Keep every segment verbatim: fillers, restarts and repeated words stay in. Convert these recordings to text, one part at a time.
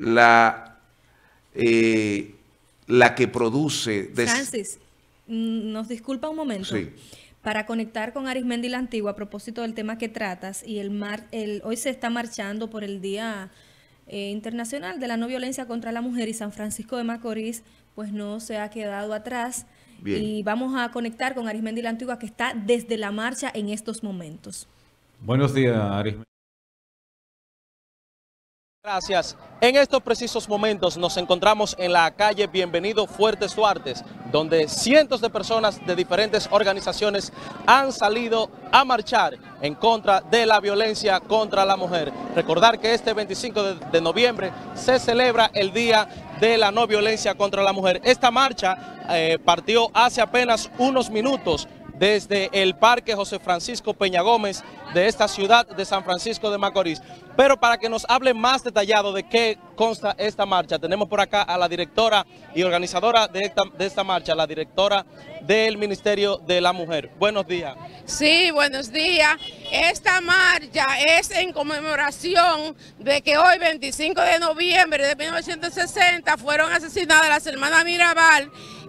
la, eh, la que produce... Des... Francis, nos disculpa un momento. Sí. Para conectar con Arismendi la Antigua a propósito del tema que tratas, y el mar, el, hoy se está marchando por el Día eh, Internacional de la No Violencia contra la Mujer, y San Francisco de Macorís pues no se ha quedado atrás. Bien. Y vamos a conectar con Arismendi la Antigua, que está desde la marcha en estos momentos. Buenos días, Arismendi. Gracias. En estos precisos momentos nos encontramos en la calle Bienvenido Fuertes Duarte, donde cientos de personas de diferentes organizaciones han salido a marchar en contra de la violencia contra la mujer. Recordar que este veinticinco de noviembre se celebra el Día de la No Violencia contra la Mujer. Esta marcha eh, partió hace apenas unos minutos desde el Parque José Francisco Peña Gómez de esta ciudad de San Francisco de Macorís. Pero para que nos hable más detallado de qué consta esta marcha, tenemos por acá a la directora y organizadora de esta, de esta marcha, la directora del Ministerio de la Mujer. Buenos días. Sí, buenos días. Esta marcha es en conmemoración de que hoy, veinticinco de noviembre de mil novecientos sesenta, fueron asesinadas las hermanas Mirabal,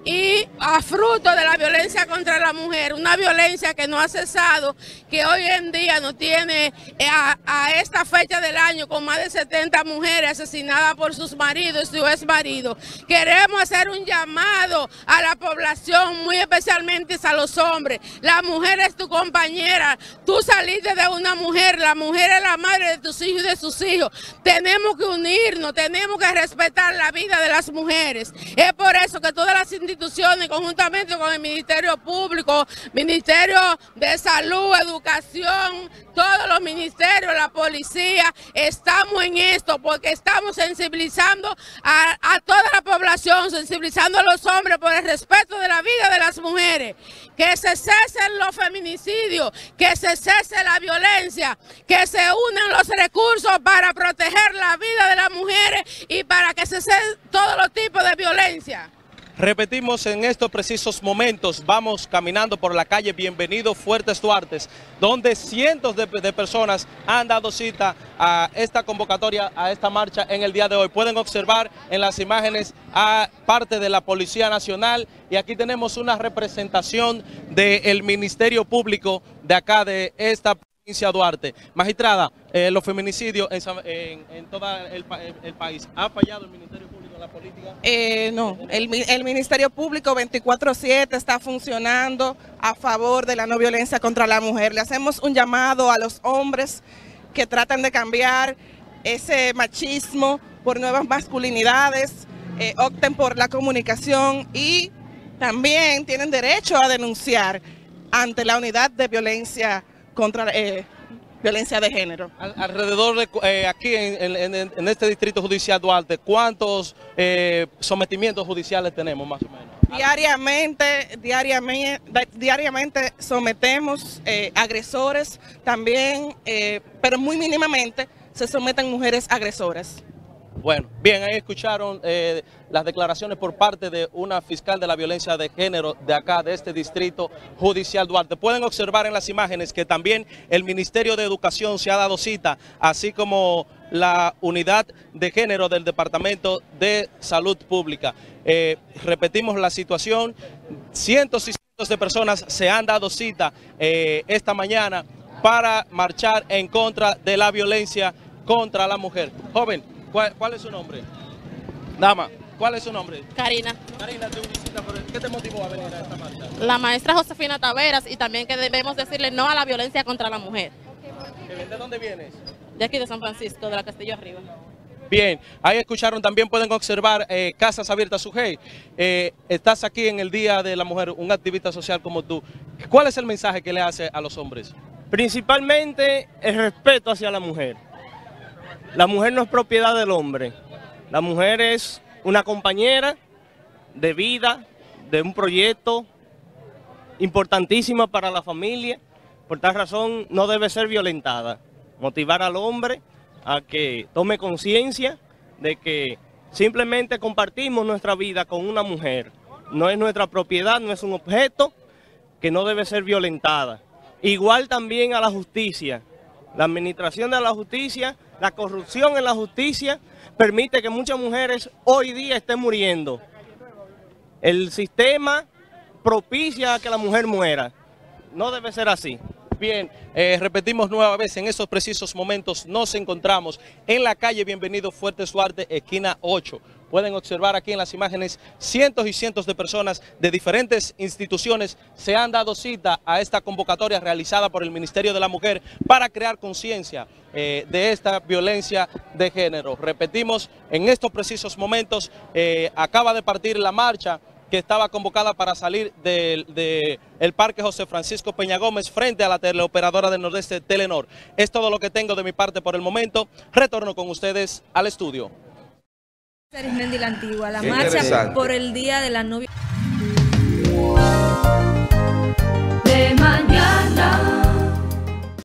y a fruto de la violencia contra la mujer, una violencia que no ha cesado, que hoy en día no tiene a, a esta fecha del año con más de setenta mujeres asesinadas por sus maridos y su ex marido. Queremos hacer un llamado a la población, muy especialmente a los hombres. La mujer es tu compañera, tú saliste de una mujer, la mujer es la madre de tus hijos y de sus hijos. Tenemos que unirnos, tenemos que respetar la vida de las mujeres. Es por eso que todas las instituciones instituciones, conjuntamente con el Ministerio Público, Ministerio de Salud, Educación, todos los ministerios, la policía, estamos en esto porque estamos sensibilizando a, a toda la población, sensibilizando a los hombres por el respeto de la vida de las mujeres, que se cesen los feminicidios, que se cese la violencia, que se unan los recursos para proteger la vida de las mujeres y para que se cesen todos los tipos de violencia. Repetimos, en estos precisos momentos vamos caminando por la calle Bienvenido Fuertes Duarte, donde cientos de, de personas han dado cita a esta convocatoria, a esta marcha en el día de hoy. Pueden observar en las imágenes a parte de la Policía Nacional, y aquí tenemos una representación del Ministerio Público de acá, de esta provincia de Duarte. Magistrada, eh, los feminicidios en, en, en todo el, el, el país, ¿ha fallado el Ministerio Público? La política? Eh, no, el, el Ministerio Público veinticuatro siete está funcionando a favor de la no violencia contra la mujer. Le hacemos un llamado a los hombres que tratan de cambiar ese machismo por nuevas masculinidades, eh, opten por la comunicación y también tienen derecho a denunciar ante la unidad de violencia contra eh, violencia de género. Al, alrededor de eh, aquí en, en, en este distrito judicial Duarte, ¿cuántos eh, sometimientos judiciales tenemos más o menos? Diariamente, diariamente, diariamente sometemos eh, agresores también, eh, pero muy mínimamente se someten mujeres agresoras. Bueno, bien, ahí escucharon eh, las declaraciones por parte de una fiscal de la violencia de género de acá, de este distrito judicial Duarte. Pueden observar en las imágenes que también el Ministerio de Educación se ha dado cita, así como la unidad de género del Departamento de Salud Pública. Eh, repetimos la situación, cientos y cientos de personas se han dado cita eh, esta mañana para marchar en contra de la violencia contra la mujer. Joven, ¿Cuál, ¿cuál es su nombre? Dama, ¿cuál es su nombre? Karina. Karina, te visita, ¿qué te motivó a venir a esta marcha? La maestra Josefina Taveras, y también que debemos decirle no a la violencia contra la mujer. ¿De dónde vienes? De aquí de San Francisco, de la Castillo Arriba. Bien, ahí escucharon, también pueden observar eh, Casas Abiertas Sujei. Eh, estás aquí en el Día de la Mujer, un activista social como tú. ¿Cuál es el mensaje que le hace a los hombres? Principalmente el respeto hacia la mujer. La mujer no es propiedad del hombre, la mujer es una compañera de vida, de un proyecto importantísima para la familia, por tal razón no debe ser violentada. Motivar al hombre a que tome conciencia de que simplemente compartimos nuestra vida con una mujer, no es nuestra propiedad, no es un objeto que no debe ser violentada. Igual también a la justicia, la administración de la justicia La corrupción en la justicia permite que muchas mujeres hoy día estén muriendo. El sistema propicia que la mujer muera. No debe ser así. Bien, eh, repetimos nueva vez, en estos precisos momentos nos encontramos en la calle Bienvenido Fuertes Duarte, esquina ocho. Pueden observar aquí en las imágenes cientos y cientos de personas de diferentes instituciones se han dado cita a esta convocatoria realizada por el Ministerio de la Mujer para crear conciencia eh, de esta violencia de género. Repetimos, en estos precisos momentos eh, acaba de partir la marcha que estaba convocada para salir del de, el Parque José Francisco Peña Gómez frente a la teleoperadora del Nordeste Telenor. Es todo lo que tengo de mi parte por el momento. Retorno con ustedes al estudio. Arismendi la Antigua, la marcha por el Día de la Novia.